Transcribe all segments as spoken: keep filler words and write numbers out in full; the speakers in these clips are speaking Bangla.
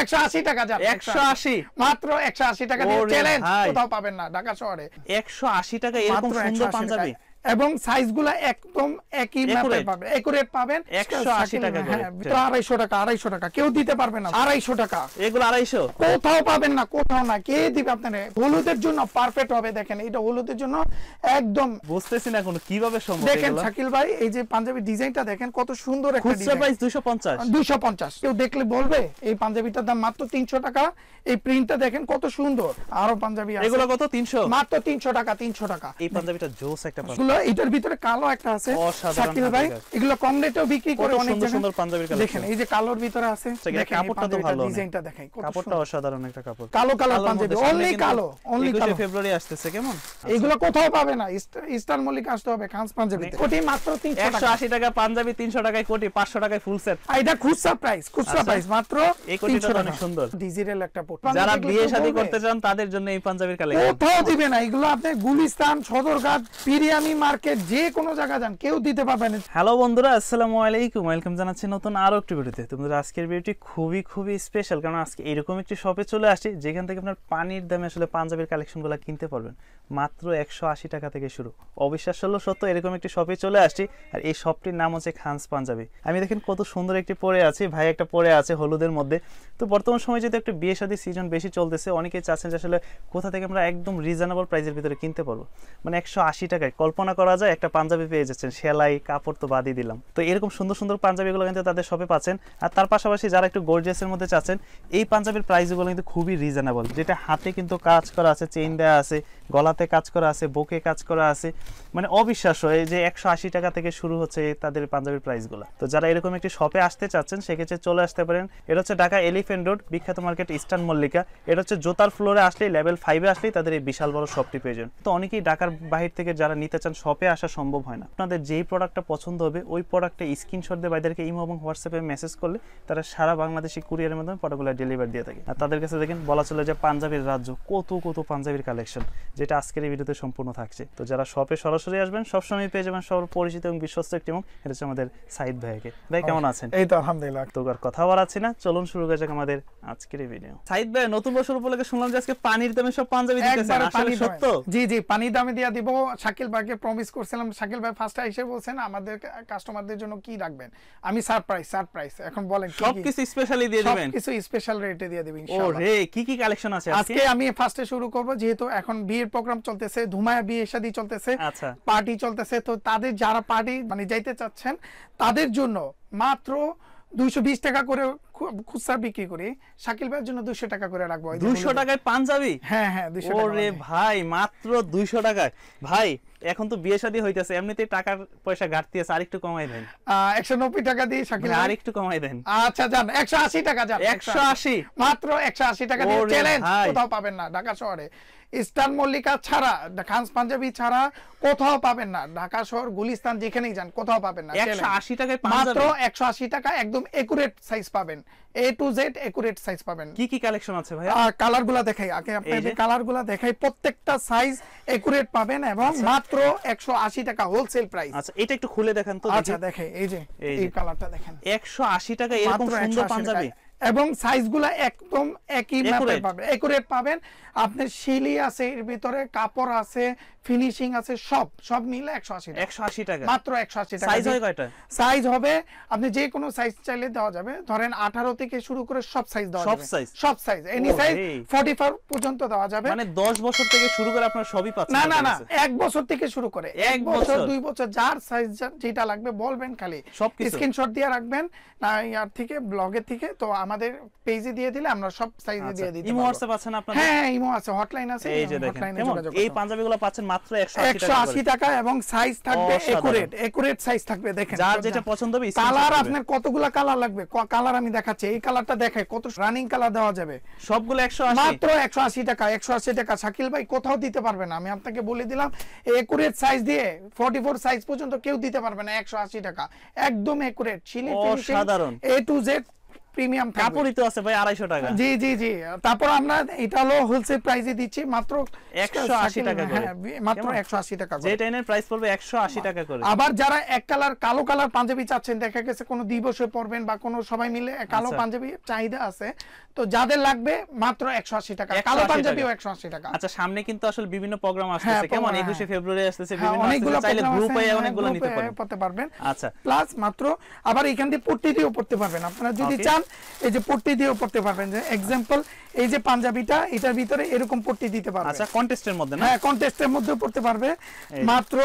একশো আশি টাকা যান, একশো আশি মাত্র একশো আশি টাকা দিয়ে চ্যালেঞ্জ, কোথাও পাবেন না ঢাকা শহরে। একশো আশি টাকা এরকম সুন্দর পাঞ্জাবি এবং সাইজগুলো একদম একই মাপের পাবেন, একুরেট পাবেন। একশো আশি টাকা করে, তো আড়াইশো টাকা, আড়াইশো টাকা কেউ দিতে পারবে না। আড়াইশো টাকা এগুলো আড়াইশো কোথাও পাবেন না, কোথাও না। কে দিবে আপনারে? হলুদের জন্য পারফেক্ট হবে। দেখেন এটা হলুদের জন্য একদম বুঝতেছি না কোনো কিভাবে সম্ভব। দেখেন শাকিল ভাই, এই যে পাঞ্জাবি ডিজাইনটা দেখেন কত সুন্দর একটা ডিজাইন। খুচরা প্রাইস দুইশো পঞ্চাশ, দুইশো পঞ্চাশ। কেউ দেখলে বলবে এই পাঞ্জাবিটার দাম মাত্র তিনশো টাকা। এই প্রিন্টটা দেখেন কত সুন্দর। আরো পাঞ্জাবি আছে, এগুলো কত? তিনশো, মাত্র তিনশো টাকা, তিনশো টাকা। এই পাঞ্জাবিটা জোস একটা পাঞ্জাবি। এটার ভিতরে কালো একটা আছে শাকিল ভাই, এগুলো কম রেটেও বিক্রি করে অনেক সুন্দর সুন্দর পাঞ্জাবির কালেকশন। দেখেন এই যে কালোর ভিতরে আছে, দেখেন কাপড়টা তো ভালো, ডিজাইনটা দেখেন কত কাপড়টা অসাধারণ একটা কাপড়। কালো কালার পাঞ্জাবি, অনলি কালো, অনলি কালো। একুশে ফেব্রুয়ারি আসতেছে, কেমন? এগুলো কোথাও পাবে না, ইস্টার্ন মল্লিকা আসতে হবে খানস পাঞ্জাবি। কোটি মাত্র তিনশো টাকা, একশো আশি টাকা পাঞ্জাবি, তিনশো টাকায় কোটি, পাঁচশো টাকায় ফুল সেট। আর এটা খুচরা প্রাইস, খুচরা প্রাইস মাত্র এই কোটিটা অনেক সুন্দর, ডিজিটাল একটা পোট। যারা বিয়ে শাদী করতে চান তাদের জন্য এই পাঞ্জাবির কালেকশন কোথাও দিবে না। এগুলো আপনি গুলিস্তান, সদরঘাট, পিরিয়ামি মার্কেট, যে কোনো জায়গা যান কেউ দিতে পারবে না। হ্যালো বন্ধুরা, আসসালামু আলাইকুম, ওয়েলকাম জানাচ্ছি নতুন আরো একটি ভিডিওতে। তোমাদের আজকের ভিডিওটি খুবই খুবই স্পেশাল, কারণ আজকে এরকম একটি শপে চলে আসি যেখান থেকে আপনার পানির দামে আসলে পাঞ্জাবির কালেকশনগুলো কিনতে পারবেন। মাত্র একশো আশি টাকা থেকে শুরু। অবিশ্বাস হলো সত্য, এরকম একটি শপে চলে আসছি। আর এই শপটির নাম হচ্ছে খানস পাঞ্জাবি। আমি দেখেন কত সুন্দর একটি পরে আছি, ভাই একটা পরে আছে হলুদের মধ্যে। তো বর্তমান সময় যেহেতু একটা বিয়ে শাদী সিজন বেশি চলতেছে, অনেকেই চাচ্ছেন যে আসলে কোথা থেকে আমরা একদম রিজনেবল প্রাইসের ভিতরে কিনতে পারবো। মানে একশো আশি টাকায় কল্পনা করা যায় একটা পাঞ্জাবি পেয়ে যাচ্ছেন, সেলাই কাপড় তো বাদই দিলাম। তো এরকম সুন্দর সুন্দর পাঞ্জাবিগুলো কিন্তু তাদের শপে পাচ্ছেন। আর তার পাশাপাশি যারা একটু গর্জিয়াসের মধ্যে চাচ্ছেন, এই পাঞ্জাবির প্রাইসগুলো কিন্তু খুবই রিজনেবল। যেটা হাতে কিন্তু কাজ করা আছে, চেইন দেওয়া আছে, গলাতে কাজ করা আছে, বুকে কাজ করা আছে, মানে অবিশ্বাস্য। এই যে একশো আশি টাকা থেকে শুরু হচ্ছে তাদের পাঞ্জাবির প্রাইসগুলো। তো যারা এরকম একটি শপে আসতে চাচ্ছেন সেক্ষেত্রে চলে আসতে পারেন। এটা হচ্ছে ঢাকা এলিফ্যান্ট রোড, বিখ্যাত মার্কেট ইস্টার্ন মল্লিকা। এটা হচ্ছে জোতার ফ্লোরে আসলেই, লেভেল ফাইভে আসলেই তাদের এই বিশাল বড় শপটি পেয়ে যান। তো অনেকেই ঢাকার বাহির থেকে যারা নিতে চান শপে আসা সম্ভব হয় না। আপনাদের যেই প্রোডাক্টটা পছন্দ হবে ওই প্রোডাক্টটা স্ক্রিনশট দিয়ে বাইদেরকে ইমো এবং হোয়াটসঅ্যাপে মেসেজ করলে তারা সারা বাংলাদেশি কুরিয়ারের মাধ্যমে প্রোডাক্টগুলো ডেলিভারি দিয়ে থাকে। আর তাদের কাছে দেখেন বলা চলে যে পাঞ্জাবির রাজ্য, কত কত পাঞ্জাবির কালেকশন, যেটা আজকের এই ভিডিওতে সম্পূর্ণ থাকছে। তো যারা শপে সরাসরি আসবেন সবসময় পেয়ে যাবেন সবার পরিচিত এবং বিশ্বস্ত একটি মুখ। এটা হচ্ছে আমাদের সাইদ ভাইকে। ভাই কেমন আছেন? এই তো আলহামদুলিল্লাহ। তো আর কথা বাড়াচ্ছি না, চলুন শুরু করা যাক আমাদের আজকের এই ভিডিও। সাইদ ভাই, নতুন বছর উপলক্ষে শুনলাম যে আজকে পানির দামে সব পাঞ্জাবি দিতেছেন, আসলে সত্য? জি জি, পানির দামে দিয়া দিব। শাকিল ভাইকে প্রমিস করছিলাম, শাকিল ভাই ফার্স্টে এসে বলছেন আমাদের কাস্টমারদের জন্য কি রাখবেন। আমি সারপ্রাইজ সারপ্রাইজ এখন বলেন কি কি? সবকিছু স্পেশালি দিয়ে দিবেন, সবকিছু স্পেশাল রেটে দিয়ে দিব ইনশাআল্লাহ। ওরে কি কি কালেকশন আছে আজকে? আজকে আমি ফার্স্টে শুরু করব, যেহেতু এখন বিয়ের প্রোগ্রাম চলতেছে, ধুমায়া বিয়ে শাদী চলতেছে, আচ্ছা পার্টি চলতেছে। তো তাদের যারা পার্টি মানে যাইতে চাচ্ছেন তাদের জন্য মাত্র দুইশো বিশ টাকা করে খুচরা বিক্রি করি, শাকিল ভাইয়ের জন্য দুইশো টাকা করে রাখবো। দুইশো টাকায় পাঞ্জাবি? হ্যাঁ হ্যাঁ, দুইশো টাকা। ওরে ভাই, মাত্র দুইশো টাকায়। ভাই এখন তো বিয়ে শাদী হইতেছে, এমনিতেই টাকার পয়সা ঘাটতি আছে, আরেকটু কমাই দেন। একশো নব্বই টাকা দিয়ে শাকিল ভাই আরেকটু কমাই দেন। আচ্ছা যান, একশো আশি টাকা যান। একশো আশি, মাত্র একশো আশি টাকা দিয়ে চ্যালেঞ্জ, কোথাও পাবেন না ঢাকা শহরে। ইস্টার্ন মল্লিকা ছাড়া, খানস পাঞ্জাবি ছাড়া কোথাও পাবেন না। ঢাকা শহর, গুলিস্তান, যেখানেই যান কোথাও পাবেন না। একশো আশি টাকায় মাত্র একশো আশি টাকা, একদম একুরেট সাইজ পাবেন, A to Z accurate size পাবেন। কি কি কালেকশন আছে ভাই? আর কালারগুলো দেখাই আগে, আপনাদের কালারগুলো দেখাই, প্রত্যেকটা সাইজ একুরেট পাবেন এবং মাত্র একশো আশি টাকা হোলসেল প্রাইস। আচ্ছা এটা একটু খুলে দেখান তো। আচ্ছা দেখেন, এই যে এই কালারটা দেখেন, একশো আশি টাকা এরকম সুন্দর পাঞ্জাবি এবং সাইজগুলো একদম একই মাপের পাবেন, একুরেট পাবেন। আপনার শিলি আছে, এর ভিতরে কাপড় আছে, ফিনিশিং আছে, সব সব মিলে একশো আশি টাকা। একশো আশি টাকা মাত্র একশো আশি টাকা। সাইজ হয় কয়টা? সাইজ হবে আপনি যে কোনো সাইজ চাইলে দেওয়া যাবে। ধরেন আঠারো থেকে শুরু করে সব সাইজ দেওয়া যাবে, সব সাইজ, সব সাইজ, এনি সাইজ চুয়াল্লিশ পর্যন্ত দেওয়া যাবে। মানে দশ বছর থেকে শুরু করে আপনারা সবই পাচ্ছেন? না না না, এক বছর থেকে শুরু করে, এক বছর দুই বছর, যার সাইজ যেটা লাগবে বলবেন, খালি স্ক্রিনশট দিয়ে রাখবেন না ইয়ার থেকে, ব্লগের থেকে। তো আমাদের পেজে দিয়ে দিলে আমরা সব সাইজে দিয়ে দিতে পারবো। ইমো হোয়াটসঅ্যাপ আছে না আপনাদের? হ্যাঁ ইমো আছে, হটলাইন আছে। এই যে দেখেন এই পাঞ্জাবিগুলো পাচ্ছেন মাত্র একশো আশি টাকা এবং সাইজ থাকবে একুরেট, একুরেট সাইজ থাকবে। দেখেন যার যেটা পছন্দ হবে। কালার আপনার কতগুলা কালার লাগবে, কালার আমি দেখাচ্ছি। এই কালারটা দেখাই, কত রানিং কালার দেওয়া যাবে, সবগুলো একশো আশি, মাত্র একশো আশি টাকা। একশো আশি টাকা শাকিল ভাই কোথাও দিতে পারবে না, আমি আপনাকে বলে দিলাম। একুরেট সাইজ দিয়ে চুয়াল্লিশ সাইজ পর্যন্ত কেউ দিতে পারবে না। একশো আশি টাকা একদম একুরেট, শিলি finishing, A to Z premium কাপড়ই তো আছে ভাই আড়াইশো টাকা। জি জি জি তারপর আমরা এটা হলো হোলসেল প্রাইসে দিচ্ছি মাত্র একশো আশি টাকা করে, মাত্র একশো আশি টাকা করে, যেটা এর প্রাইস পড়বে একশো আশি টাকা করে। আবার যারা এক কালার কালো কালার পাঞ্জাবি চাচ্ছেন, দেখা গেছে কোনো দিবসে পরবেন বা কোনো সবাই মিলে কালো পাঞ্জাবি চাহিদা আছে, তো যাদের লাগবে মাত্র একশো আশি টাকা, কালো পাঞ্জাবিও একশো আশি টাকা। আচ্ছা সামনে কিন্তু আসলে বিভিন্ন প্রোগ্রাম আসছে, কেমন একুশে ফেব্রুয়ারি আসছে, বিভিন্ন অনেকগুলো চাইলে গ্রুপে অনেকগুলো নিতে পড়তে পারবেন। আচ্ছা প্লাস মাত্র আবার এখান দিয়ে পট্টি দিয়েও পড়তে পারবেন আপনারা যদি চান, এই যে পট্টি দিয়েও পড়তে পারবেন। যে এক্সাম্পল এই যে পাঞ্জাবিটা, এটার ভিতরে এরকম পট্টি দিতে পারবেন। আচ্ছা কন্টেস্টের মধ্যে না? হ্যাঁ কন্টেস্টের মধ্যে পড়তে পারবে, মাত্র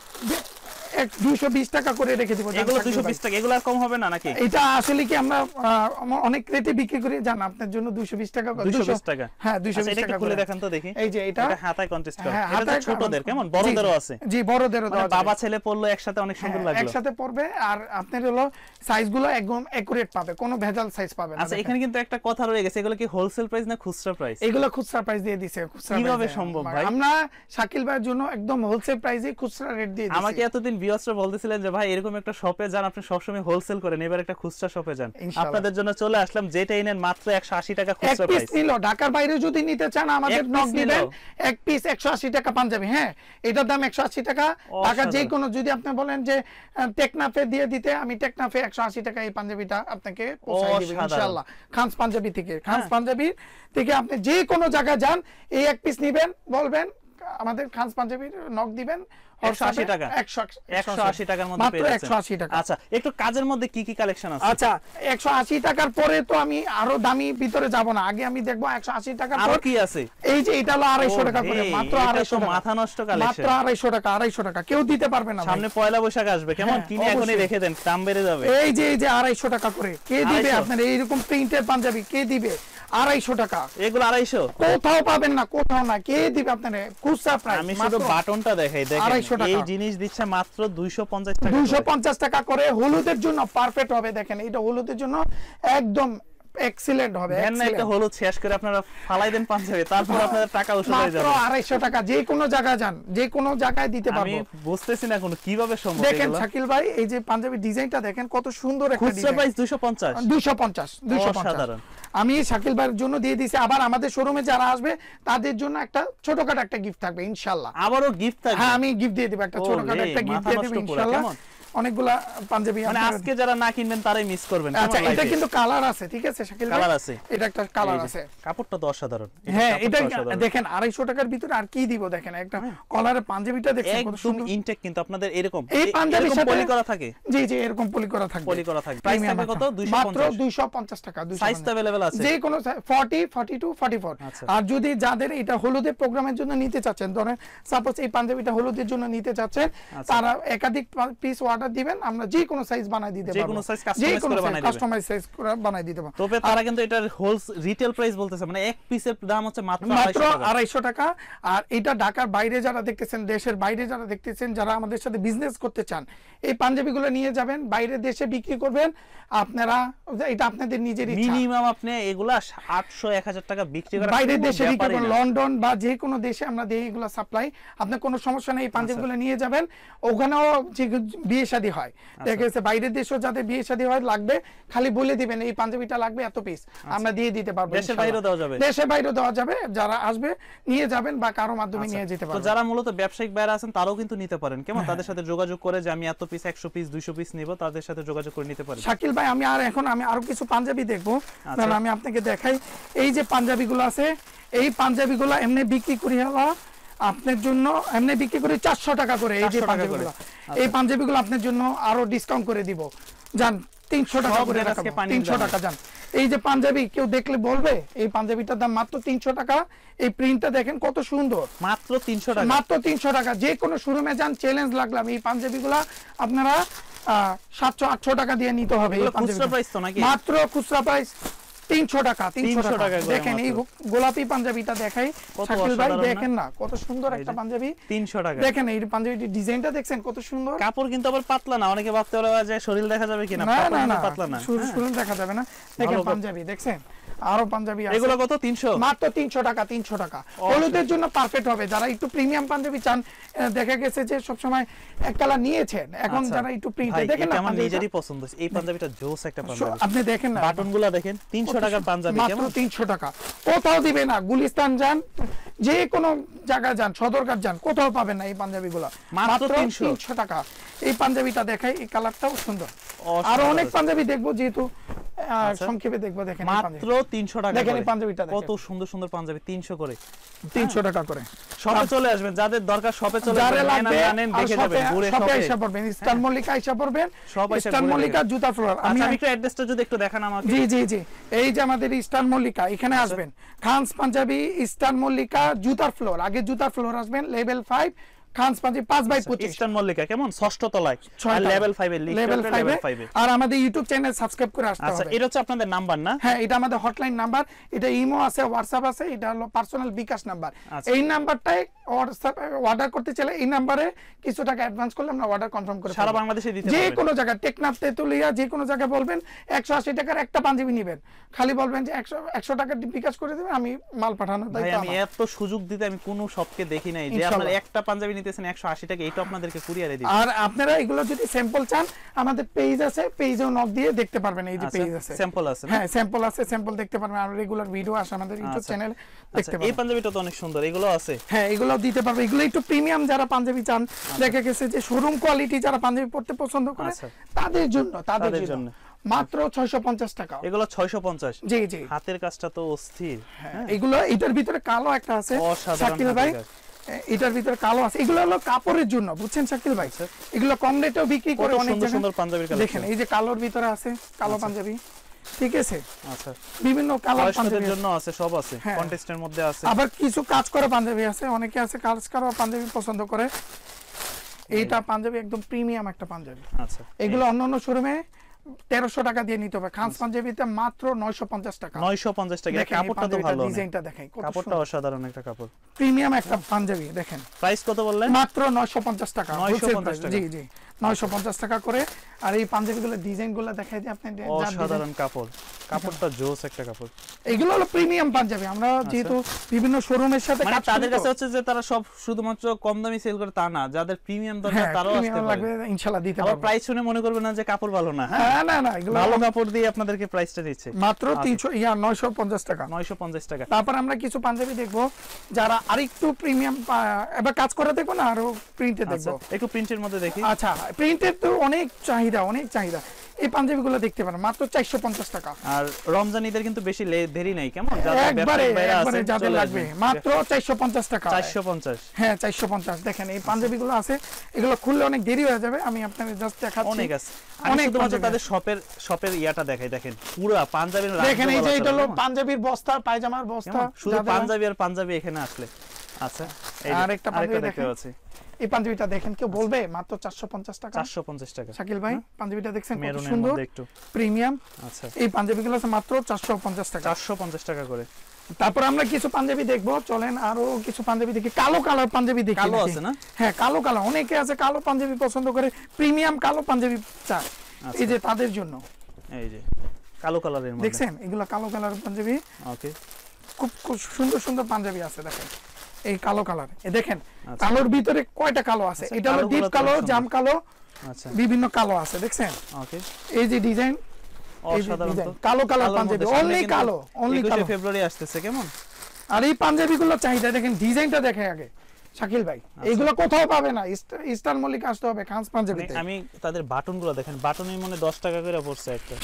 দুইশো বিশ টাকা করে রেখে দিব। এগুলো দুইশো বিশ টাকা, এগুলো আর কম হবে না নাকি? এটা আসলে কি আমরা অনেক রেটে বিক্রি করি, জান আপনার জন্য দুইশো বিশ টাকা। দুইশো বিশ টাকা, হ্যাঁ দুইশো বিশ টাকা। এটা খুলে দেখান তো দেখি। এই যে এটা হাতায় কন্টেস্ট করা, এটা ছোটদের, কেমন বড়দেরও আছে? জি বড়দেরও আছে, বাবা ছেলে পরলো একসাথে অনেক সুন্দর লাগবে, একসাথে পরবে। আর আপনার হলো সাইজগুলো একদম একুরেট পাবে, কোনো ভেজাল সাইজ পাবে না। আচ্ছা এখানে কিন্তু একটা কথা রয়ে গেছে, এগুলো কি হোলসেল প্রাইস না খুচরা প্রাইস? এগুলো খুচরা প্রাইস দিয়ে দিছে। খুচরা কিভাবে সম্ভব ভাই? আমরা শাকিল ভাইয়ের জন্য একদম হোলসেল প্রাইসে খুচরা রেট দিয়ে দিছি। আমাকে এতদিন ভিউয়ার্সরা বলতেছিলেন যে ভাই এরকম একটা শপে যান, আপনি সবসময় হোলসেল করেন, এবার একটা খুচরা শপে যান। আপনাদের জন্য চলে আসলাম, যেটাই নেন মাত্র একশো আশি টাকা খুচরা প্রাইস। এক পিস নিল, ঢাকার বাইরে যদি নিতে চান আমাদের নক দিবেন, এক পিস একশো আশি টাকা পাঞ্জাবি। হ্যাঁ এটার দাম একশো আশি টাকা। ঢাকা যে কোনো, যদি আপনি বলেন যে টেকনাফে দিয়ে দিতে, আমি টেকনাফে একশো আশি টাকা এই পাঞ্জাবিটা আপনাকে পৌঁছায় দিব ইনশাআল্লাহ। খানস পাঞ্জাবি থেকে, খানস পাঞ্জাবি থেকে আপনি যে কোনো জায়গায় যান, এই এক পিস নিবেন, বলবেন আমাদের খানস পাঞ্জাবির নক দিবেন, একশো আশি টাকা, একশো আশি টাকার মধ্যে পেয়ে যাচ্ছেন। একশো আশি টাকা। আচ্ছা একটু কাজের মধ্যে কি কি কালেকশন আছে? আচ্ছা একশো আশি টাকার পরে তো আমি আরো দামি ভিতরে যাব না, আগে আমি দেখবো একশো আশি টাকার পর কি আছে। এই যে এটা হলো আড়াইশো টাকা করে, মাত্র আড়াইশো টাকা, মাথা নষ্ট কালেকশন, মাত্র আড়াইশো টাকা। আড়াইশো টাকা কেউ দিতে পারবে না। সামনে পয়লা বৈশাখ আসবে, কেমন কিনে এখনই রেখে দেন, দাম বেড়ে যাবে। এই যে এই যে আড়াইশো টাকা করে কে দিবে? আপনার এইরকম প্রিন্টের পাঞ্জাবি কে দিবে? আড়াইশো টাকা। এগুলো আড়াইশো কোথাও পাবেন না, কোথাও না। কে দিবে আপনারে? খুচরা প্রাইস। আমি শুধু বাটনটা দেখাই, দেখেন এই জিনিস দিচ্ছে মাত্র দুইশো পঞ্চাশ টাকা, দুইশো পঞ্চাশ টাকা করে। হলুদের জন্য পারফেক্ট হবে, দেখেন এটা হলুদের জন্য একদম এক্সিলেন্ট হবে। দেন না একটা হলুদ শেষ করে আপনারা ফালাই দেন পাঞ্জাবি, তারপর আপনাদের টাকা উসুল হয়ে যাবে। মাত্র আড়াইশো টাকা, যে কোনো জায়গায় যান, যে কোনো জায়গায় দিতে পারবো। আমি বুঝতেছি না কোনো কিভাবে সম্ভব। দেখেন শাকিল ভাই, এই যে পাঞ্জাবি ডিজাইনটা দেখেন কত সুন্দর একটা ডিজাইন। খুচরা প্রাইস দুইশো পঞ্চাশ, দুইশো পঞ্চাশ, দুইশো পঞ্চাশ আমি শাকিল ভাইয়ের জন্য দিয়ে দিয়েছি। আবার আমাদের শোরুমে যারা আসবে তাদের জন্য একটা ছোটখাটো একটা গিফট থাকবে ইনশাআল্লাহ। আবারও গিফট থাকবে? হ্যাঁ আমি গিফট দিয়ে দেব, একটা ছোটখাটো একটা গিফট দিয়ে দেব ইনশাআল্লাহ। অনেকগুলা পাঞ্জাবি মানে আজকে যারা না কিনবেন তারাই মিস করবেন। আচ্ছা এটা কিন্তু কালার আছে, ঠিক আছে শাকিল ভাই, কালার আছে, এটা একটা কালার আছে। কাপড়টা তো অসাধারণ। হ্যাঁ এটা দেখেন আড়াইশো টাকার ভিতরে আর কি দিব, দেখেন একটা কলারের পাঞ্জাবিটা দেখেন কত সুন্দর ইনটেক, কিন্তু আপনাদের এরকম এই পাঞ্জাবির সাথে পলি করা থাকে। জি জি এরকম পলি করা থাকে, পলি করা থাকে। প্রাইস থাকবে কত? মাত্র দুইশো পঞ্চাশ টাকা। সাইজ তো अवेलेबल আছে, যে কোনো চল্লিশ, বত্রিশ, চুয়াল্লিশ। আর যদি যাদের এটা হলুদের প্রোগ্রামের জন্য নিতে চাচ্ছেন, ধরেন সাপোজ এই পাঞ্জাবিটা হলুদের জন্য নিতে চাচ্ছেন, তারা একাধিক পিস অর্ডার দিবেন, আমরা যে কোনো সাইজ বানাই দিতে পারবো, যে কোনো সাইজ কাস্টমাইজ করে বানাই দিবেন, কাস্টমাইজ সাইজ করে বানাই দিতে পারবো। তবে তারা কিন্তু এটার হোল রিটেল প্রাইস বলতেছে, মানে এক পিসের দাম হচ্ছে মাত্র আড়াইশো টাকা। আর এটা ঢাকার বাইরে যারা দেখতেছেন, দেশের বাইরে যারা দেখতেছেন, যারা আমাদের সাথে বিজনেস করতে চান, এই পাঞ্জাবিগুলো নিয়ে যাবেন, বাইরে দেশে বিক্রি করবেন আপনারা, এটা আপনাদের নিজের ইচ্ছা। মিনিমাম আপনি এগুলা আটশো এক হাজার টাকা বিক্রি করেন বাইরে দেশে বিক্রি করেন, লন্ডন বা যে কোনো দেশে আমরা দেই এগুলা সাপ্লাই। আপনি কোনো সমস্যা নেই, এই পাঞ্জাবিগুলো নিয়ে যাবেন। ওখানেও যে বিয়ে শাদী হয়, দেখা গেছে বাইরের দেশেও যাদের বিয়ে শাদী হয় লাগবে, খালি বলে দিবেন এই পাঞ্জাবিটা লাগবে এত পিস, আমরা দিয়ে দিতে পারবো। দেশের বাইরেও দেওয়া যাবে, দেশের বাইরেও দেওয়া যাবে। যারা আসবে নিয়ে যাবেন বা কারো মাধ্যমে নিয়ে যেতে পারবেন। তো যারা মূলত ব্যবসায়িক বাইরে আছেন তারাও কিন্তু নিতে পারেন, কেমন তাদের সাথে যোগাযোগ করে যে আমি এত পিস একশো পিস দুইশো পিস নিব, তাদের সাথে যোগাযোগ করে নিতে পারেন। শাকিল ভাই আমি আর এখন আমি আরো কিছু পাঞ্জাবি দেখবো, তাহলে আমি আপনাকে দেখাই। এই যে পাঞ্জাবিগুলো আছে, এই পাঞ্জাবিগুলো এমনি বিক্রি করি হলো আপনার জন্য, এমনি বিক্রি করি চারশো টাকা করে। এই যে পাঞ্জাবিগুলো, এই পাঞ্জাবিগুলো আপনার জন্য আরো ডিসকাউন্ট করে দিব, জান তিনশো টাকা করে, তিনশো টাকা জান। এই যে পাঞ্জাবি কেউ দেখলে বলবে এই পাঞ্জাবিটার দাম মাত্র তিনশো টাকা। এই প্রিন্টটা দেখেন কত সুন্দর, মাত্র তিনশো টাকা, মাত্র তিনশো টাকা। যে কোনো শোরুমে যান, চ্যালেঞ্জ লাগলাম, এই পাঞ্জাবিগুলা আপনারা সাতশো আটশো টাকা দিয়ে নিতে হবে। মাত্র খুচরা প্রাইস তিনশো টাকা, তিনশো টাকা। দেখেন এই গোলাপি পাঞ্জাবিটা দেখাই শাকিল ভাই, দেখেন না কত সুন্দর একটা পাঞ্জাবি, তিনশো টাকা। দেখেন এই পাঞ্জাবিটির ডিজাইনটা দেখছেন কত সুন্দর। কাপড় কিন্তু আবার পাতলা না, অনেকে ভাবতে পারে যে শরীর দেখা যাবে কিনা, না না না পাতলা না, শরীর দেখা যাবে না। দেখেন পাঞ্জাবি দেখছেন আরো পাঞ্জাবি আছে এগুলো কত তিনশো মাত্র তিনশো টাকা তিনশো টাকা হলুদের জন্য পারফেক্ট হবে যারা একটু প্রিমিয়াম পাঞ্জাবি চান দেখা গেছে যে সব সময় এক কালার নিয়েছেন এখন যারা একটু প্রিন্টে দেখেন না আমার নিজেরই পছন্দ এই পাঞ্জাবিটা জোস একটা পাঞ্জাবি আপনি দেখেন না বাটনগুলো দেখেন তিনশো টাকার পাঞ্জাবি মাত্র তিনশো টাকা কোথাও দিবে না গুলিস্তান যান যে কোনো জায়গায় যান সদরঘাট যান কোথাও পাবেন না এই পাঞ্জাবিগুলো মাত্র তিনশো টাকা এই পাঞ্জাবিটা দেখাই এই কালারটাও সুন্দর আর অনেক পাঞ্জাবি দেখবো যেহেতু সংক্ষেপে দেখবো দেখেন মাত্র তিনশো টাকা দেখেন এই পাঞ্জাবিটা কত সুন্দর সুন্দর পাঞ্জাবি তিনশো করে তিনশো টাকা করে শপে চলে আসবেন যাদের দরকার শপে চলে আসবেন জানেন দেখে যাবেন ঘুরে শপে এসে পড়বেন ইস্টার্ন মল্লিকা এসে পড়বেন ইস্টার্ন মল্লিকা জুতা ফ্লোর আমি একটু অ্যাড্রেসটা যদি একটু দেখান আমাকে জি জি জি এই যে আমাদের ইস্টার্ন মল্লিকা এখানে আসবেন খানস পাঞ্জাবি ইস্টার্ন মল্লিকা জুতার ফ্লোর আগে জুতার ফ্লোর আসবেন লেভেল ফাইভ খানস পাঞ্জাবি পাঁচ বাই পঁচিশ ইস্টার্ন মল্লিকা কেমন ষষ্ঠ তলায় আর লেভেল ফাইভ এর লিফট লেভেল ফাইভ এ আর আমাদের ইউটিউব চ্যানেল সাবস্ক্রাইব করে আসতে হবে আচ্ছা এটা হচ্ছে আপনাদের নাম্বার না হ্যাঁ এটা আমাদের হটলাইন নাম্বার এটা ইমো আছে হোয়াটসঅ্যাপ আছে এটা হলো পার্সোনাল বিকাশ নাম্বার এই নাম্বারটাই হোয়াটসঅ্যাপ অর্ডার করতে চাইলে এই নাম্বারে কিছু টাকা অ্যাডভান্স করলে আমরা অর্ডার কনফার্ম করে সারা বাংলাদেশে দিতে পারবো যে কোনো জায়গা টেকনাফ তেতুলিয়া যে কোনো জায়গায় বলবেন একশো আশি টাকার একটা পাঞ্জাবি নেবেন খালি বলবেন যে একশো একশো টাকা বিকাশ করে দিবেন আমি মাল পাঠানোর দায়িত্ব আমি এত সুযোগ দিতে আমি কোনো শপকে দেখি নাই যে আপনারা একটা পাঞ্জাবি নিতেছেন একশো আশি টাকা এটা আপনাদেরকে কুরিয়ারে দিই আর আপনারা এগুলো যদি স্যাম্পল চান আমাদের পেজ আছে পেজেও নক দিয়ে দেখতে পারবেন এই যে পেজ আছে স্যাম্পল আছে হ্যাঁ স্যাম্পল আছে স্যাম্পল দেখতে পারবেন আর রেগুলার ভিডিও আছে আমাদের ইউটিউব চ্যানেলে দেখতে পারবেন এই পাঞ্জাবিটা তো অনেক সুন্দর এগুলো আছে হ্যাঁ এগুলো দিতে পারবে এগুলো একটু প্রিমিয়াম যারা পাঞ্জাবি চান দেখা গেছে যে শোরুম কোয়ালিটি যারা পাঞ্জাবি পড়তে পছন্দ করে তাদের জন্য তাদের জন্য মাত্র ছয়শো পঞ্চাশ টাকা এগুলো ছয়শো পঞ্চাশ জি জি হাতের কাজটা তো অস্থির হ্যাঁ এগুলো এটার ভিতরে কালো একটা আছে শাকিল ভাই এটার ভিতরে কালো আছে এগুলো হলো কাপড়ের জন্য বুঝছেন শাকিল ভাই এগুলো কম রেটেও বিক্রি করে অনেক সুন্দর সুন্দর পাঞ্জাবির কালেকশন দেখেন এই যে কালোর ভিতরে আছে কালো পাঞ্জাবি ঠিক আছে আচ্ছা বিভিন্ন কালার পাঞ্জাবির জন্য আছে সব আছে কন্টেস্টের মধ্যে আছে আবার কিছু কাজ করা পাঞ্জাবি আছে অনেকে আছে কাজ করা পাঞ্জাবি পছন্দ করে এইটা পাঞ্জাবি একদম প্রিমিয়াম একটা পাঞ্জাবি আচ্ছা এগুলো অন্যান্য শোরুমে তেরোশো টাকা দিয়ে নিতে হবে খানস পাঞ্জাবিতে মাত্র নয়শো পঞ্চাশ টাকা নয়শো পঞ্চাশ টাকা কাপড়টা তো ভালো ডিজাইনটা দেখাই কাপড়টা অসাধারণ একটা কাপড় প্রিমিয়াম একটা পাঞ্জাবি দেখেন প্রাইস কত বললেন মাত্র নয়শো পঞ্চাশ টাকা নয়শো পঞ্চাশ টাকা জি জি নয়শো পঞ্চাশ টাকা করে আর এই পাঞ্জাবিগুলোর ডিজাইনগুলো দেখাই দিই আপনি অসাধারণ কাপড় কাপড়টা জোস একটা কাপড় এগুলো হলো প্রিমিয়াম পাঞ্জাবি আমরা যেহেতু বিভিন্ন শোরুমের সাথে কাজ তাদের কাছে হচ্ছে যে তারা সব শুধুমাত্র কম দামি সেল করে তা না যাদের প্রিমিয়াম দরকার তারাও আসতে পারে ইনশাআল্লাহ দিতে পারবো আবার প্রাইস শুনে মনে করবেন না যে কাপড় ভালো না হ্যাঁ না না এগুলো ভালো কাপড় দিয়ে আপনাদেরকে প্রাইসটা দিচ্ছে মাত্র তিনশো ইয়া নয়শো পঞ্চাশ টাকা নয়শো পঞ্চাশ টাকা তারপর আমরা কিছু পাঞ্জাবি দেখবো যারা আরেকটু প্রিমিয়াম এবার কাজ করে দেখবো না আরো প্রিন্টে দেখবো একটু প্রিন্টের মধ্যে দেখি আচ্ছা প্রিন্টের তো অনেক চাহিদা অনেক চাহিদা এই পাঞ্জাবিগুলো দেখতে পারেন মাত্র চারশো পঞ্চাশ টাকা আর রমজান ঈদের কিন্তু বেশি দেরি নাই কেমন একবারে একবারে যাদের লাগবে মাত্র চারশো পঞ্চাশ টাকা চারশো পঞ্চাশ হ্যাঁ চারশো পঞ্চাশ দেখেন এই পাঞ্জাবিগুলো আছে এগুলো খুললে অনেক দেরি হয়ে যাবে আমি আপনাদের জাস্ট দেখাচ্ছি অনেক আছে অনেক শুধুমাত্র তাদের শপের শপের ইয়াটা দেখাই দেখেন পুরো পাঞ্জাবির দেখেন এই যে এটা হলো পাঞ্জাবির বস্তা পায়জামার বস্তা শুধু পাঞ্জাবি আর পাঞ্জাবি এখানে আসলে আচ্ছা আরেকটা পাঞ্জাবি দেখতে পাচ্ছি এই পাঞ্জাবিটা দেখেন কেউ বলবে মাত্র চারশো পঞ্চাশ টাকা চারশো পঞ্চাশ টাকা শাকিল ভাই পাঞ্জাবিটা দেখছেন কত মেরুনের সুন্দর মধ্যে একটু প্রিমিয়াম আচ্ছা এই পাঞ্জাবিগুলো আছে মাত্র চারশো পঞ্চাশ টাকা চারশো পঞ্চাশ টাকা করে তারপর আমরা কিছু পাঞ্জাবি দেখবো চলেন আরো কিছু পাঞ্জাবি দেখি কালো কালার পাঞ্জাবি দেখি কালো আছে না হ্যাঁ কালো কালো অনেকে আছে কালো পাঞ্জাবি পছন্দ করে প্রিমিয়াম কালো পাঞ্জাবি চায় এই যে তাদের জন্য এই যে কালো কালারের মধ্যে দেখছেন এগুলো কালো কালার পাঞ্জাবি ওকে খুব খুব সুন্দর সুন্দর পাঞ্জাবি আছে দেখেন এই কালো কালার এই দেখেন কালোর ভিতরে কয়টা কালো আছে এটা হলো ডিপ কালো জাম কালো আচ্ছা বিভিন্ন কালো আছে দেখছেন ওকে এই যে ডিজাইন অসাধারণ কালো কালার পাঞ্জাবি অনলি কালো অনলি কালো একুশে ফেব্রুয়ারি আসতেছে কেমন আর এই পাঞ্জাবিগুলো চাহিদা দেখেন ডিজাইনটা দেখে আগে শাকিল ভাই এইগুলো কোথাও পাবে না ইস্টার্ন মল্লিকা আসতে হবে খানস পাঞ্জাবিতে আমি তাদের বাটনগুলো দেখেন বাটনের মনে দশ টাকা করে পড়ছে একটা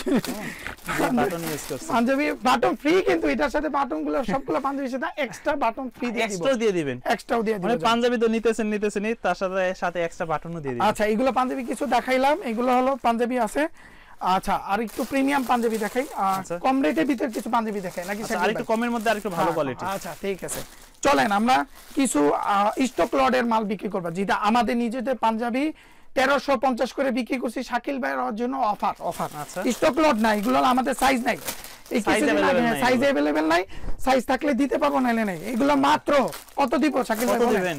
বাটন ইউজ করছে পাঞ্জাবি বাটন ফ্রি কিন্তু এটার সাথে বাটনগুলো সবগুলো পাঞ্জাবির সাথে এক্সট্রা বাটন ফ্রি দিয়ে দিব এক্সট্রা দিয়ে দিবেন এক্সট্রাও দিয়ে দিব মানে পাঞ্জাবি তো নিতেছেন নিতেছেন তার সাথে সাথে এক্সট্রা বাটনও দিয়ে দিবেন আচ্ছা এগুলো পাঞ্জাবি কিছু দেখাইলাম এগুলো হলো পাঞ্জাবি আছে আচ্ছা আর একটু প্রিমিয়াম পাঞ্জাবি দেখাই কম রেটের ভিতর কিছু পাঞ্জাবি দেখাই নাকি আর একটু কমের মধ্যে আর একটু ভালো কোয়ালিটি আচ্ছা ঠিক আছে চলেন আমরা কিছু স্টক লটের মাল বিক্রি করব যেটা আমাদের নিজেদের পাঞ্জাবি তেরোশো পঞ্চাশ করে বিক্রি করছি শাকিল ভাইয়ের জন্য অফার অফার স্টক লট নাই এগুলো আমাদের সাইজ নাই এই কিছু সাইজ अवेलेबल নাই সাইজ থাকলে দিতে পারবো নাইলে নাই এগুলো মাত্র কত দিব শাকিল ভাই বলেন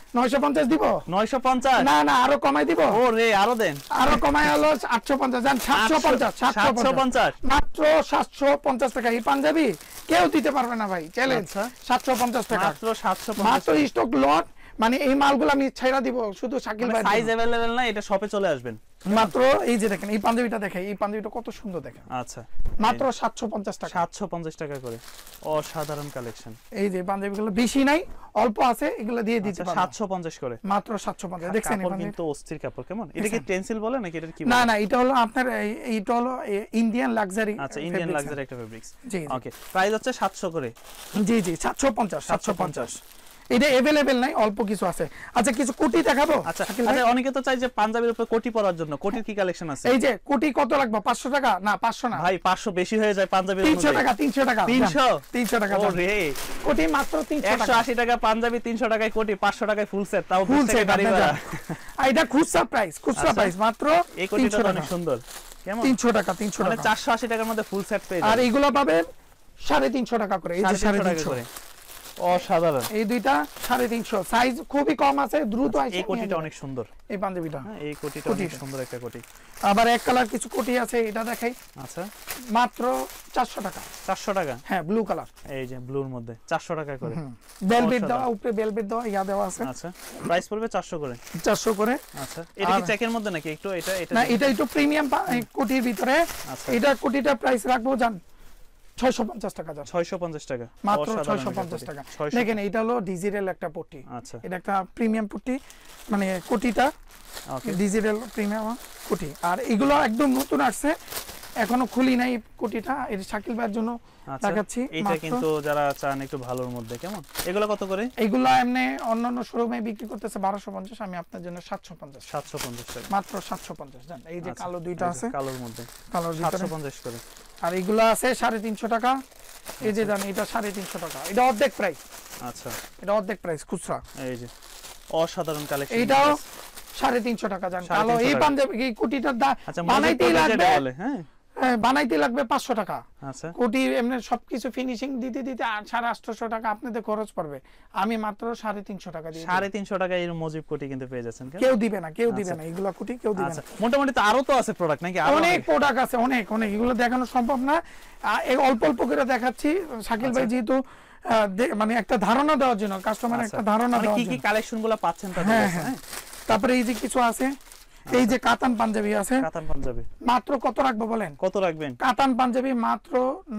নয়শো পঞ্চাশ দিব নয়শো পঞ্চাশ না না আরো কমাই দিব ওরে আরো দেন আরো কমাই হলো আটশো পঞ্চাশ জান সাতশো পঞ্চাশ সাতশো পঞ্চাশ মাত্র সাতশো পঞ্চাশ টাকা এই পাঞ্জাবি কেউ দিতে পারবে না ভাই চ্যালেঞ্জ সাতশো পঞ্চাশ টাকা মাত্র সাতশো পঞ্চাশ মাত্র স্টক লট মানে এই মালগুলো আমি ছেড়া দিব শুধু শাকিল ভাই সাইজ अवेलेबल না এটা শপে চলে আসবেন মাত্র এই যে দেখেন এই পাঞ্জাবিটা দেখেন এই পাঞ্জাবিটা কত সুন্দর দেখেন আচ্ছা মাত্র সাতশো পঞ্চাশ টাকা সাতশো পঞ্চাশ টাকা করে অসাধারণ কালেকশন এই যে পাঞ্জাবিগুলো বেশি নাই অল্প আছে এগুলো দিয়ে দিতে পারবো সাতশো পঞ্চাশ করে মাত্র সাতশো পঞ্চাশ দেখছেন এই পাঞ্জাবি কিন্তু অস্থির কাপড় কেমন এটা কি টেনসিল বলে নাকি এটা কি না না এটা হলো আপনার এইটা হলো ইন্ডিয়ান লাক্সারি আচ্ছা ইন্ডিয়ান লাক্সারি একটা ফেব্রিক্স জি ওকে প্রাইস হচ্ছে সাতশো করে জি জি সাতশো পঞ্চাশ সাতশো পঞ্চাশ এটা अवेलेबल নাই অল্প কিছু আছে আচ্ছা কিছু কোটি দেখাবো আচ্ছা আচ্ছা অনেকে তো চাই যে পাঞ্জাবির উপর কোটি পরার জন্য কোটির কি কালেকশন আছে এই যে কোটি কত লাগবে পাঁচশো টাকা না পাঁচশো না ভাই পাঁচশো বেশি হয়ে যায় পাঞ্জাবির উপর তিনশো টাকা তিনশো টাকা তিনশো তিনশো টাকা ওরে কোটি মাত্র তিনশো টাকা একশো আশি টাকা পাঞ্জাবি তিনশো টাকায় কোটি পাঁচশো টাকায় ফুল সেট তাও ফুল সেট গাড়ি ভাড়া আর এটা খুচরা প্রাইস খুচরা প্রাইস মাত্র এই কোটিটা অনেক সুন্দর কেমন তিনশো টাকা তিনশো টাকা মানে চারশো আশি টাকার মধ্যে ফুল সেট পেয়ে আর এগুলো পাবেন সাড়ে তিনশো টাকা করে এই যে সাড়ে তিনশো করে অসাধারণ এই দুইটা সাড়ে তিনশো সাইজ খুবই কম আছে দ্রুত আসে এই কোটিটা অনেক সুন্দর এই পাঞ্জাবিটা হ্যাঁ এই কোটিটা অনেক সুন্দর একটা কোটি আবার এক কালার কিছু কোটি আছে এটা দেখাই আচ্ছা মাত্র চারশো টাকা চারশো টাকা হ্যাঁ ব্লু কালার এই যে ব্লুর মধ্যে চারশো টাকা করে ভেলভেট দেওয়া উপরে ভেলভেট দেওয়া ইয়া দেওয়া আছে আচ্ছা প্রাইস পড়বে চারশো করে চারশো করে আচ্ছা এটা কি চেকের মধ্যে নাকি একটু এটা এটা না এটা একটু প্রিমিয়াম কোটির ভিতরে এটা কোটিটা প্রাইস রাখবো জান ছয়শো পঞ্চাশ টাকা জান ছয়শো পঞ্চাশ টাকা মাত্র ছয়শো পঞ্চাশ টাকা দেখেন এটা হলো ডিজিটাল একটা পট্টি আচ্ছা এটা একটা প্রিমিয়াম পট্টি মানে কোটিটা ওকে ডিজিটাল প্রিমিয়াম কোটি আর এগুলো একদম নতুন আসছে এখনো খুলি নাই কোটিটা এটা শাকিল ভাইয়ের জন্য দেখাচ্ছি এটা কিন্তু যারা চান একটু ভালোর মধ্যে কেমন এগুলো কত করে এগুলো এমনি অন্যান্য শোরুমে বিক্রি করতেছে বারোশো পঞ্চাশ আমি আপনার জন্য সাতশো পঞ্চাশ সাতশো পঞ্চাশ টাকা মাত্র সাতশো পঞ্চাশ জান এই যে কালো দুইটা আছে কালোর মধ্যে কালোর সাতশো পঞ্চাশ করে আর এগুলো আছে সাড়ে তিনশো টাকা এই যে জান এটা সাড়ে তিনশো টাকা এটা অর্ধেক প্রাইস আচ্ছা এটা অর্ধেক প্রাইস খুচরা এই যে অসাধারণ কালেকশন এটাও সাড়ে তিনশো টাকা জান কালো এই পাঞ্জাবি এই কোটিটার দাম বানাইতেই লাগবে হ্যাঁ বানাইতে লাগবে পাঁচশো টাকা আচ্ছা কোটি এমনি সবকিছু ফিনিশিং দিতে দিতে সাড়ে আটশো টাকা আপনাদের খরচ পড়বে আমি মাত্র সাড়ে তিনশো টাকা দিই সাড়ে তিনশো টাকা এর মজিব কোটি কিন্তু পেয়ে যাচ্ছেন কেউ দিবে না কেউ দিবে না এগুলা কোটি কেউ দিবে না মোটামুটি তো আরো তো আছে প্রোডাক্ট নাকি অনেক প্রোডাক্ট আছে অনেক অনেক এগুলো দেখানো সম্ভব না অল্প অল্প করে দেখাচ্ছি শাকিল ভাই যেহেতু মানে একটা ধারণা দেওয়ার জন্য কাস্টমার একটা ধারণা দেওয়ার জন্য কি কি কালেকশনগুলো পাচ্ছেন তাদের কাছে হ্যাঁ তারপরে এই যে কিছু আছে এই যে কাতান পাঞ্জাবি আছে কাতান পাঞ্জাবি মাত্র কত রাখবো বলেন কত রাখবেন কাতান পাঞ্জাবি মাত্র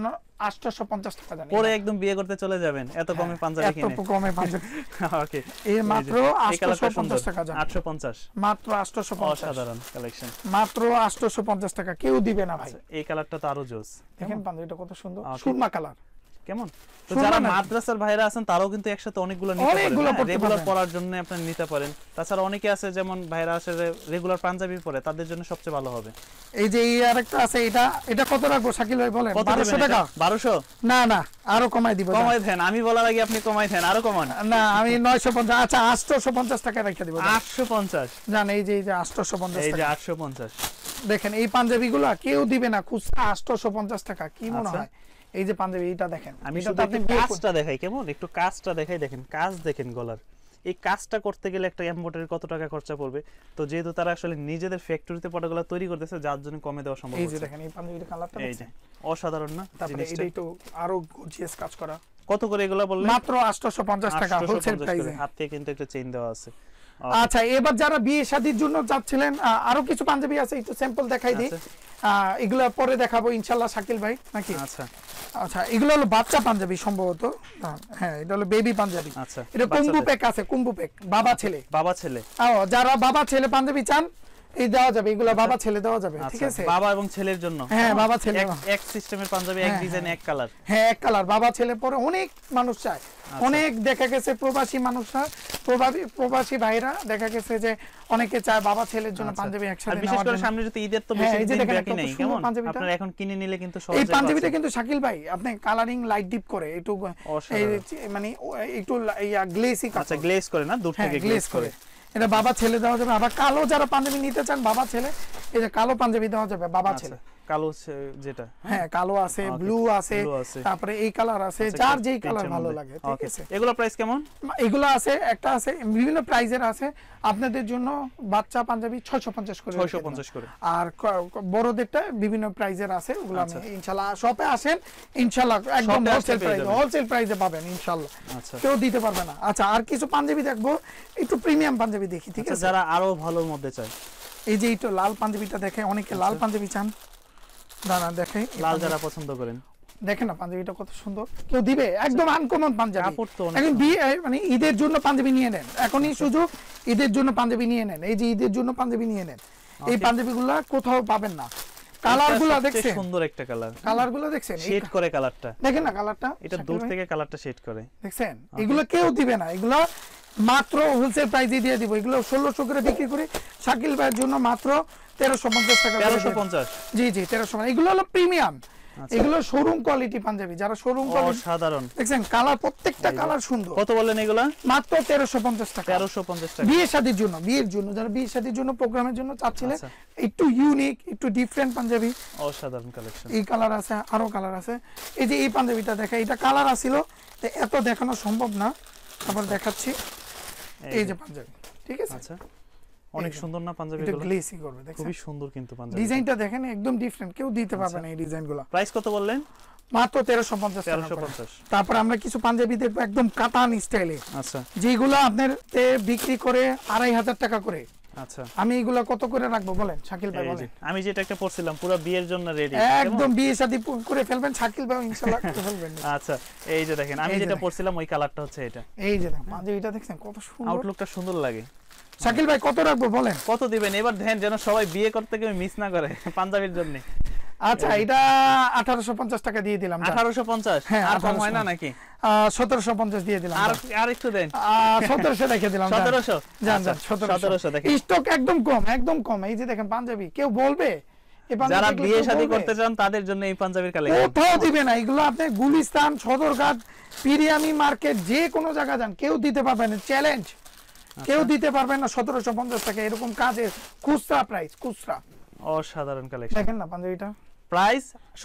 আটশো পঞ্চাশ টাকা জানেন পরে একদম বিয়ে করতে চলে যাবেন এত কমে পাঞ্জাবি কিনে এত কমে পাঞ্জাবি ওকে এই মাত্র আটশো পঞ্চাশ টাকা জানেন আটশো পঞ্চাশ মাত্র আটশো পঞ্চাশ অসাধারণ কালেকশন মাত্র আটশো পঞ্চাশ টাকা কেউ দিবে না ভাই এই কালারটা তো আরো জোস দেখেন পাঞ্জাবিটা কত সুন্দর সুরমা কালার কেমন তো যারা মাদ্রাসার ভাইরা আছেন তারাও কিন্তু একসাথে অনেকগুলো নিতে পারেন রেগুলার পরার জন্য আপনি নিতে পারেন তাছাড়া অনেকে আছে যেমন ভাইরা আছে রেগুলার পাঞ্জাবি পরে তাদের জন্য সবচেয়ে ভালো হবে এই যে এই আরেকটা আছে এটা এটা কত রাখবো শাকিল ভাই বলেন বারোশো টাকা বারোশো না না আরো কমাই দিব কমাই দেন আমি বলার আগে আপনি কমাই দেন আরো কমান না আমি নয়শো পঞ্চাশ আচ্ছা আটশো পঞ্চাশ টাকা রেখে দিব আটশো পঞ্চাশ জান এই যে এই যে আটশো পঞ্চাশ এই যে আটশো পঞ্চাশ দেখেন এই পাঞ্জাবিগুলো কেউ দিবে না খুচরা আটশো পঞ্চাশ টাকা কি মনে হয় এই যে পাঞ্জাবি এটা দেখেন আমি শুধু আপনি কাজটা দেখাই কেমন একটু কাজটা দেখাই দেখেন কাজ দেখেন গলার এই কাজটা করতে গেলে একটা এমব্রয়ডারি কত টাকা খরচা পড়বে তো যেহেতু তারা আসলে নিজেদের ফ্যাক্টরিতে প্রোডাক্টগুলো তৈরি করতেছে যার জন্য কমে দেওয়া সম্ভব এই যে দেখেন এই পাঞ্জাবির কালারটা এই যে অসাধারণ না তারপরে এটা একটু আরো গর্জিয়াস কাজ করা কত করে এগুলা বললেন মাত্র আটশো পঞ্চাশ টাকা হোলসেল প্রাইসে হাত থেকে কিন্তু একটা চেইন দেওয়া আছে আচ্ছা এবার যারা বিয়ে শাদীর জন্য যাচ্ছিলেন আরো কিছু পাঞ্জাবি আছে একটু স্যাম্পল দেখাই দিই এগুলা পরে দেখাবো ইনশাআল্লাহ শাকিল ভাই নাকি আচ্ছা আচ্ছা এগুলো হলো বাচ্চা পাঞ্জাবি সম্ভবত হ্যাঁ এটা হলো বেবি পাঞ্জাবি আচ্ছা এটা কুম্বু প্যাক আছে কুম্বু প্যাক বাবা ছেলে বাবা ছেলে ও যারা বাবা ছেলে পাঞ্জাবি চান এই দেওয়া যাবে এগুলো বাবা ছেলে দেওয়া যাবে ঠিক আছে বাবা এবং ছেলের জন্য হ্যাঁ বাবা ছেলে এক সিস্টেমের পাঞ্জাবি এক ডিজাইন এক কালার হ্যাঁ এক কালার বাবা ছেলে পরে অনেক মানুষ চায় অনেক দেখা গেছে প্রবাসী মানুষরা প্রবাসী প্রবাসী ভাইরা দেখা গেছে যে অনেকে চায় বাবা ছেলের জন্য পাঞ্জাবি একসাথে নেওয়ার বিশেষ করে সামনে যদি ঈদের তো বেশি দিন বাকি নেই কেমন আপনারা এখন কিনে নিলে কিন্তু সহজে এই পাঞ্জাবিটা কিন্তু শাকিল ভাই আপনি কালারিং লাইট ডিপ করে একটু মানে একটু ইয়া গ্লেসি আচ্ছা গ্লেজ করে না দূর থেকে গ্লেজ করে এটা বাবা ছেলে দেওয়া যাবে আবার কালো যারা পাঞ্জাবি নিতে চান বাবা ছেলে এই যে কালো পাঞ্জাবি দেওয়া যাবে বাবা ছেলে কালো যেটা হ্যাঁ কালো আছে ব্লু আছে তারপরে এই কালার আছে যার যেই কালার ভালো লাগে ঠিক আছে এগুলা প্রাইস কেমন এগুলো আছে একটা আছে বিভিন্ন প্রাইজের আছে আপনাদের জন্য বাচ্চা পাঞ্জাবি ছয়শো পঞ্চাশ করে ছয়শো পঞ্চাশ করে আর বড়দেরটা বিভিন্ন প্রাইজের আছে ওগুলো আমি ইনশাআল্লাহ শপে আসেন ইনশাআল্লাহ একদম হোলসেল প্রাইস হোলসেল প্রাইসে পাবেন ইনশাআল্লাহ আচ্ছা কেউ দিতে পারবে না আচ্ছা আর কিছু পাঞ্জাবি দেখবো একটু প্রিমিয়াম পাঞ্জাবি দেখি ঠিক আছে যারা আরো ভালোর মধ্যে চায় এই যে একটু লাল পাঞ্জাবিটা দেখে অনেকে লাল পাঞ্জাবি চান দাঁড়া দেখে লাল যারা পছন্দ করেন দেখেন না পাঞ্জাবিটা কত সুন্দর কেউ দিবে একদম আনকমন পাঞ্জাবি এখন মানে ঈদের জন্য পাঞ্জাবি নিয়ে নেন এখনই সুযোগ ঈদের জন্য পাঞ্জাবি নিয়ে নেন এই যে ঈদের জন্য পাঞ্জাবি নিয়ে নেন এই পাঞ্জাবিগুলো কোথাও পাবেন না কালারগুলো দেখছেন সুন্দর একটা কালার কালারগুলো দেখছেন শেড করে কালারটা দেখেন না কালারটা এটা দূর থেকে কালারটা শেড করে দেখছেন এগুলো কেউ দিবে না এগুলো মাত্র হোলসেল প্রাইসে দিয়ে দিব এগুলো ষোলোশো করে বিক্রি করে শাকিল ভাইয়ের জন্য মাত্র তেরোশো পঞ্চাশ টাকা তেরোশো পঞ্চাশ জি জি তেরোশো এগুলো হলো প্রিমিয়াম এগুলো শোরুম কোয়ালিটি পাঞ্জাবি যারা শোরুম কোয়ালিটি সাধারণ দেখছেন কালার প্রত্যেকটা কালার সুন্দর কত বলেন এগুলা মাত্র তেরোশো পঞ্চাশ টাকা তেরোশো পঞ্চাশ টাকা বিয়ে শাদীর জন্য বিয়ের জন্য যারা বিয়ে শাদীর জন্য প্রোগ্রামের জন্য চাচ্ছিলেন একটু ইউনিক একটু ডিফারেন্ট পাঞ্জাবি অসাধারণ কালেকশন এই কালার আছে আরো কালার আছে এই যে এই পাঞ্জাবিটা দেখা এটা কালার আছিল এত দেখানো সম্ভব না আবার দেখাচ্ছি এই যে পাঞ্জাবি ঠিক আছে আচ্ছা অনেক সুন্দর না পাঞ্জাবিগুলো এটা গ্লেসি করবে দেখেন খুবই সুন্দর কিন্তু পাঞ্জাবি ডিজাইনটা দেখেন একদম ডিফারেন্ট কেউ দিতে পারবে না এই ডিজাইনগুলো প্রাইস কত বললেন মাত্র তেরোশো পঞ্চাশ তেরোশো পঞ্চাশ তারপর আমরা কিছু পাঞ্জাবি দেখবো একদম কাতান স্টাইলে আচ্ছা যেগুলো আপনার তে বিক্রি করে আড়াই হাজার টাকা করে আচ্ছা আমি এগুলো কত করে রাখবো বলেন শাকিল ভাই বলেন আমি যেটা একটা পরছিলাম পুরো বিয়ের জন্য রেডি একদম বিয়ে শাদী করে ফেলবেন শাকিল ভাই ইনশাআল্লাহ করে ফেলবেন আচ্ছা এই যে দেখেন আমি যেটা পরছিলাম ওই কালারটা হচ্ছে এটা এই যে দেখেন পাঞ্জাবিটা দেখছেন কত সুন্দর আউটলুকটা সুন্দর লাগে শাকিল ভাই কত রাখবো বলেন কত দিবেন এবার দেন যেন সবাই বিয়ে করতে গিয়ে মিস না করে পাঞ্জাবির জন্য আচ্ছা এটা আঠারোশো পঞ্চাশ টাকা দিয়ে দিলাম আঠারোশো পঞ্চাশ হ্যাঁ আর কম হয় না নাকি সতেরোশো পঞ্চাশ দিয়ে দিলাম আর আর একটু দেন সতেরোশো রেখে দিলাম সতেরোশো জান জান সতেরোশো দেখেন স্টক একদম কম একদম কম এই যে দেখেন পাঞ্জাবি কেউ বলবে যারা বিয়ে শাদী করতে চান তাদের জন্য এই পাঞ্জাবির কালেকশন কোথাও দিবে না এগুলো আপনি গুলিস্তান সদরঘাট পিরিয়ামি মার্কেট যে কোনো জায়গা যান কেউ দিতে পারবে না চ্যালেঞ্জ কেউ দিতে পারবে না সতেরোশো পঞ্চাশ টাকা এরকম কাজের খুচরা প্রাইস খুচরা অসাধারণ কালেকশন দেখেন না পাঞ্জাবিটা প্রাইস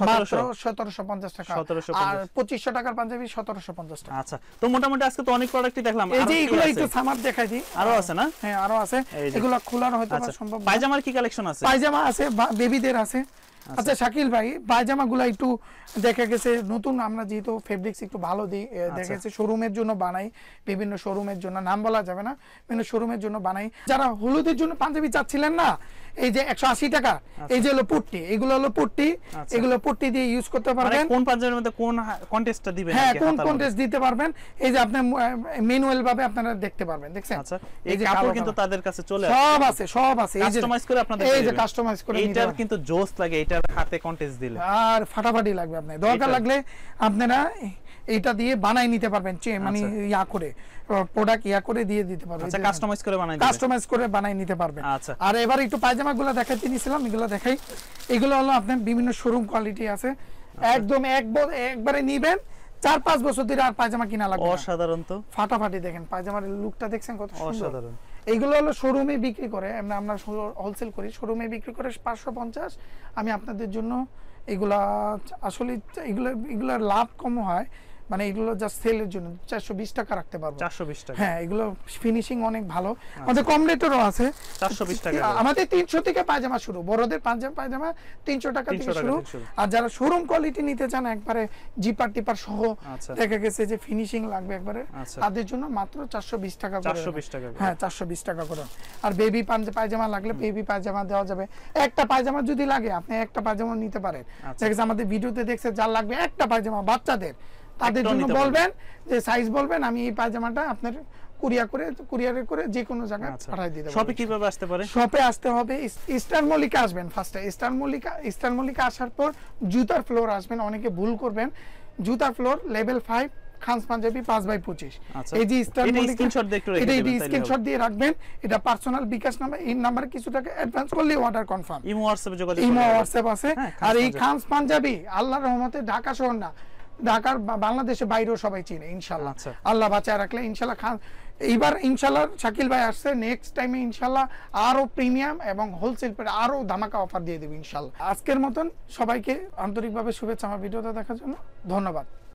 সতেরোশো পঞ্চাশ টাকা আর পঁচিশশো টাকার পাঞ্জাবি সতেরোশো পঞ্চাশ টাকা আচ্ছা তো মোটামুটি আজকে তো অনেক প্রোডাক্টই দেখলাম এই যে এগুলো একটু সামার দেখাই দিই আরো আছে না হ্যাঁ আরো আছে এগুলো খোলানো হয়তো সম্ভব না পায়জামার কি কালেকশন আছে পায়জামা আছে বেবিদের আছে আচ্ছা শাকিল ভাই পায়জামাগুলো একটু দেখা গেছে নতুন আমরা যেহেতু ফেব্রিক্স একটু ভালো দিই দেখা গেছে শোরুমের জন্য বানাই বিভিন্ন শোরুমের জন্য নাম বলা যাবে না বিভিন্ন শোরুমের জন্য বানাই যারা হলুদের জন্য পাঞ্জাবি চাচ্ছিলেন না এই যে একশো আশি টাকা এই যে হলো পুট্টি এগুলো হলো পুট্টি এগুলো পুট্টি দিয়ে ইউজ করতে পারবেন কোন পাঞ্জাবির মধ্যে কোন কন্টেস্টটা দিবেন হ্যাঁ কোন কন্টেস্ট দিতে পারবেন এই যে আপনি ম্যানুয়াল ভাবে আপনারা দেখতে পারবেন দেখছেন আচ্ছা এই যে কাপড় কিন্তু তাদের কাছে চলে আসে সব আছে সব আছে এই যে কাস্টমাইজ করে আপনাদের এই যে কাস্টমাইজ করে নিতে এটার কিন্তু জোস লাগে এটার হাতে কন্টেস্ট দিলে আর ফাটাফাটি লাগবে আপনাদের দরকার লাগলে আপনারা এটা দিয়ে বানাই নিতে পারবেন মানে ইয়া করে প্রোডাক্ট ইয়া করে দিয়ে দিতে পারবেন আচ্ছা কাস্টমাইজ করে বানাই দিবেন কাস্টমাইজ করে বানাই নিতে পারবেন আচ্ছা আর এবার একটু পায়জামাগুলো দেখাইতে নিছিলাম এগুলো দেখাই এগুলো হলো আপনার বিভিন্ন শোরুম কোয়ালিটি আছে একদম একবারে নিবেন চার পাঁচ বছর ধরে আর পায়জামা কিনা লাগবে অসাধারণ তো ফাটাফাটি দেখেন পায়জামার লুকটা দেখছেন কত সুন্দর অসাধারণ এইগুলো হলো শোরুমে বিক্রি করে আমরা আমরা হোলসেল করি শোরুমে বিক্রি করে পাঁচশো পঞ্চাশ আমি আপনাদের জন্য এগুলা আসলে এগুলো এগুলোর লাভ কম হয় মানে এগুলো জাস্ট সেলের জন্য চারশো বিশ টাকা রাখতে পারবো চারশো বিশ টাকা হ্যাঁ এগুলো ফিনিশিং অনেক ভালো আমাদের কম রেটেরও আছে চারশো বিশ টাকা আমাদের তিনশো থেকে পায়জামা শুরু বড়দের পাঞ্জাবি পায়জামা তিনশো টাকা থেকে শুরু আর যারা শোরুম কোয়ালিটি নিতে চান একবারে জিপার টিপার সহ দেখা গেছে যে ফিনিশিং লাগবে একবারে তাদের জন্য মাত্র চারশো বিশ টাকা করে চারশো বিশ টাকা হ্যাঁ চারশো বিশ টাকা করে আর বেবি পায়জামা লাগলে বেবি পায়জামা দেওয়া যাবে একটা পায়জামা যদি লাগে আপনি একটা পায়জামা নিতে পারেন দেখা গেছে আমাদের ভিডিওতে দেখছে যার লাগবে একটা পায়জামা বাচ্চাদের তাদের জন্য বলবেন যে সাইজ বলবেন আমি এই পায়জামাটা আপনার কুরিয়ার করে কুরিয়ারে করে যে কোনো জায়গায় পাঠিয়ে দিতে পারবো শপে কিভাবে আসতে পারে শপে আসতে হবে ইস্টার্ন মল্লিকা আসবেন ফার্স্টে ইস্টার্ন মল্লিকা ইস্টার্ন মল্লিকা আসার পর জুতার ফ্লোর আসবেন অনেকে ভুল করবেন জুতার floor level five Khan's panjabi পাঁচ বাই পঁচিশ এই যে ইস্টার্ন মল্লিকা স্ক্রিনশট দিয়ে একটু রেখে দিবেন এটা স্ক্রিনশট দিয়ে রাখবেন এটা পার্সোনাল বিকাশ নাম্বার এই নাম্বারে কিছু টাকা অ্যাডভান্স করলে অর্ডার কনফার্ম ইমো হোয়াটসঅ্যাপে যোগাযোগ ইমো হোয়াটসঅ্যাপ আছে আর এই খানস পাঞ্জাবি আল্লাহর রহমতে ঢাকা শহর না ঢাকার বাংলাদেশে বাইরেও সবাই চিনে ইনশাল্লাহ। আল্লাহ বাঁচায় রাখলে ইনশাল্লাহ খান এইবার ইনশাল্লাহ শাকিল ভাই আসছে, নেক্সট টাইমে ইনশাল্লাহ আরো প্রিমিয়াম এবং হোলসেল পেয়ে আরো ধামাকা অফার দিয়ে দেবে ইনশাল্লাহ। আজকের মতন সবাইকে আন্তরিকভাবে শুভেচ্ছা আমার ভিডিওটা দেখার জন্য, ধন্যবাদ।